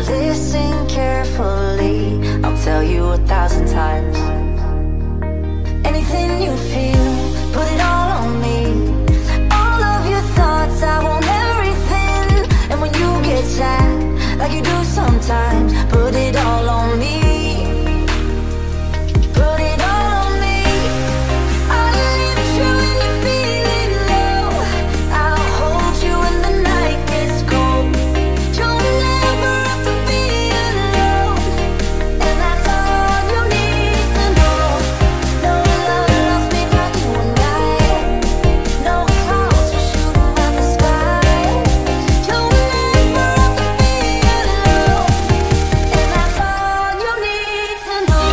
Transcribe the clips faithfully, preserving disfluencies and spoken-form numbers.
listen carefully, I'll tell you a thousand times. Anything you feel, put it all on me. All of your thoughts, I want everything. And when you get sad, like you do sometimes, put it all on me. Put it all on me. I'll lift you when you're feeling low. I'll hold you when the night gets cold. You'll never have to be alone, and that's all you need to know. No love lost between you and I. No clouds will shoot at the sky. You'll never have to be alone, and that's all you need to know.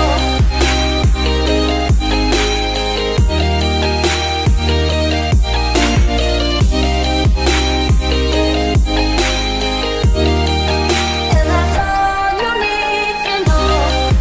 And that's all you need to know.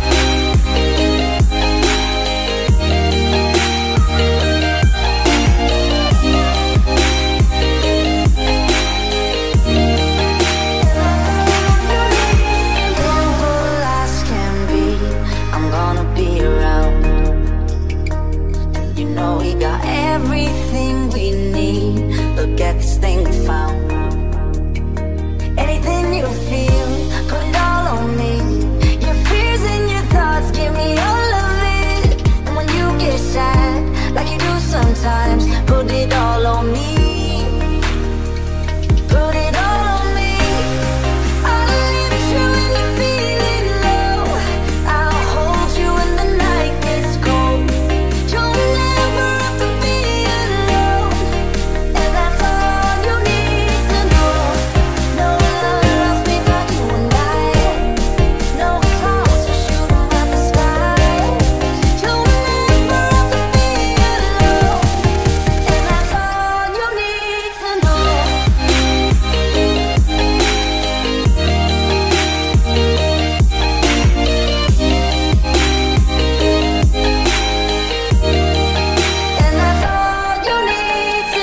Simple as can be, I'm gonna be around. And you know we got everything we need. Look at this thing we found. Anything you feel, put it all on me. Your fears and your thoughts, give me all of it. And when you get sad, like you do sometimes, put it all on me. Put it all on me. I'll lift you when you're feeling low. I'll hold you when the night gets cold. You'll never have to be alone, and that's all you need to know. No love lost between you and I. No clouds will shoot at the sky. You'll never have to be alone, and that's all you need to know. And that's all you need to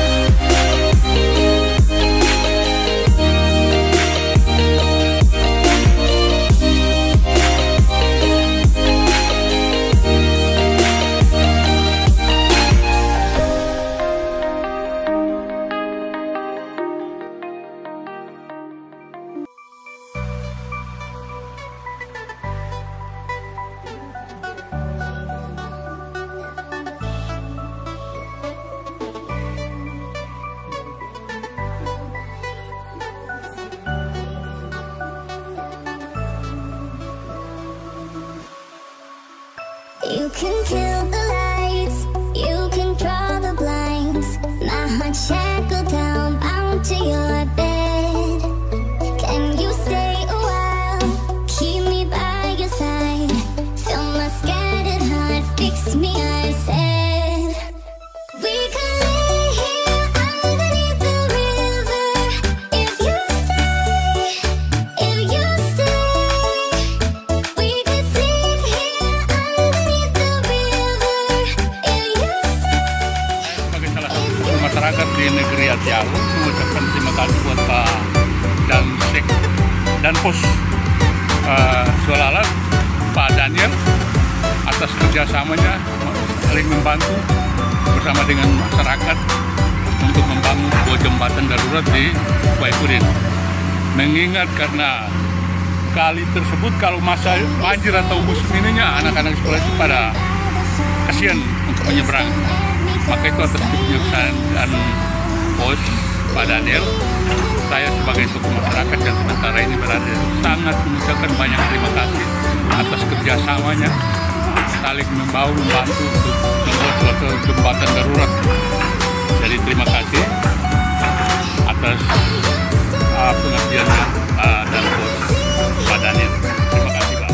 You can kill the lights, you can draw the blinds. My heart shackled down, bound to your bed. Can you stay a while? Keep me by your side. Fill my scattered heart, fix me, I said. We could lay here underneath the river. If you stay, if you stay, we could sit here underneath the river. If you stay. Sebagai salah satu masyarakat di negeri Atialu, mengucapkan terima kasih buat Pak Dansek dan Pos uh, Solalat, Pak Daniel, atas kerjasamanya saling membantu bersama dengan masyarakat untuk membangun sebuah jembatan darurat di Baikudin. Mengingat karena kali tersebut kalau masa banjir atau musim ininya anak-anak sekolah itu pada kasihan untuk menyeberang. Maka itu atas kebijaksanaan dan Pos Pak Daniel, saya sebagai tokoh masyarakat yang sementara ini berada sangat mengucapkan banyak terima kasih atas kerjasamanya, saling membawa membantu untuk membuat suatu jembatan darurat. Jadi terima kasih atas uh, pengertiannya uh, dan Pos Pak Daniel. Terima kasih Pak.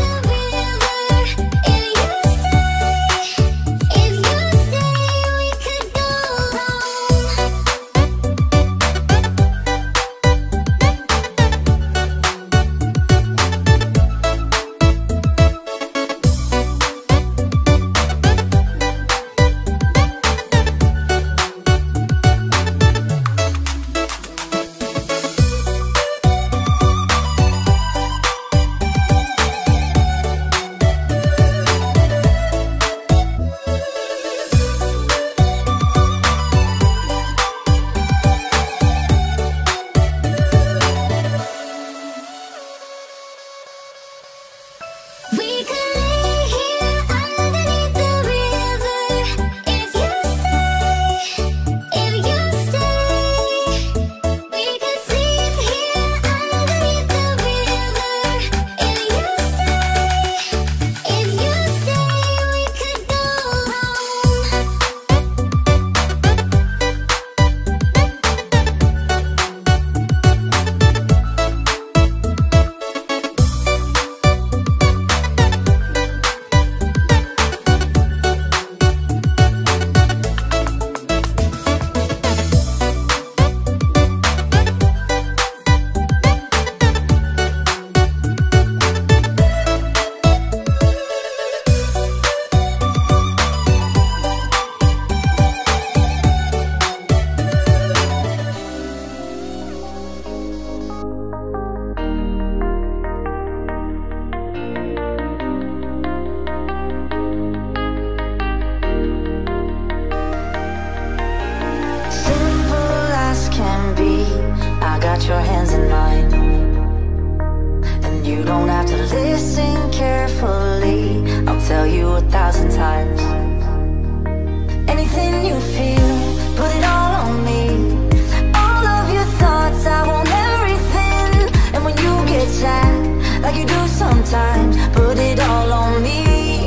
your hands in mine, and you don't have to listen carefully. I'll tell you a thousand times. Anything you feel, put it all on me. All of your thoughts, I want everything. And when you get sad, like you do sometimes, put it all on me.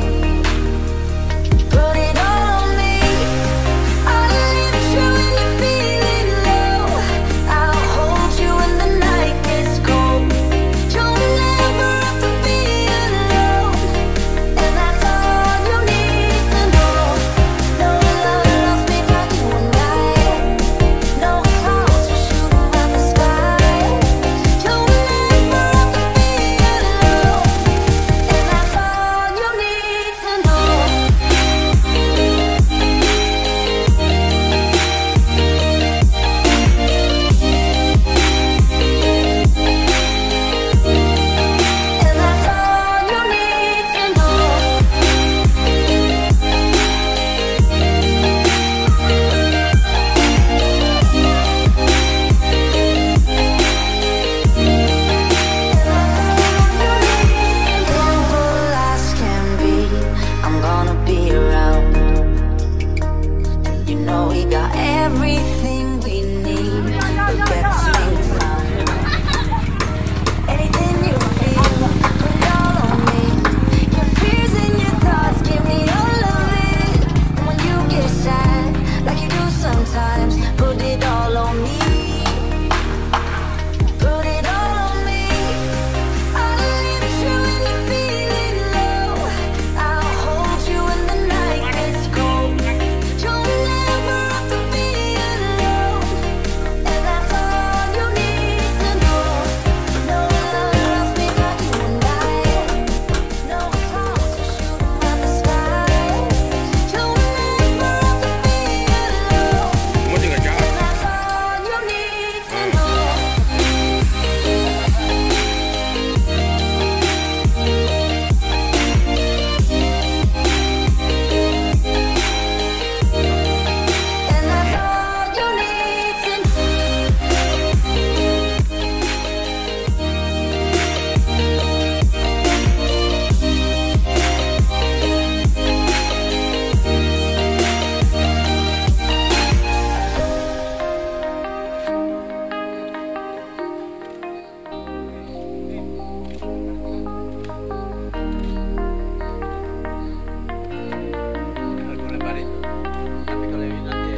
Put it all on me. I'll lift you when you're feeling low. I'll hold you when the night gets cold. You'll never have to be alone, and that's all you need to know. No love lost between you and I. No clouds will shoot at the sky. You'll never have to be alone, and that's all you need to know. And that's all you need to know. Simple as can be, I'm gonna be around. And you know we got everything we need. We'll get this thing found. Anything you feel, put it all on me. Your fears and your thoughts, give me all of it. And when you get sad, like you do sometimes, put it all on me. Put it all on me. I'll lift you when you're feeling low. I'll hold you when the night gets cold. You'll never have to be alone, and that's all you need to know. No love lost between you and I. No clouds will shoot at the sky. You'll never have to be alone, Semua tinggal jalan. and that's all you need to know. And that's all you need to Boleh balik. Tapi kalau ini nanti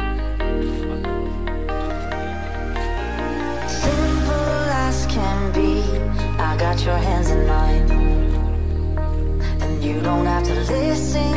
Simple as can be, I got your hands in mine, and you don't have to listen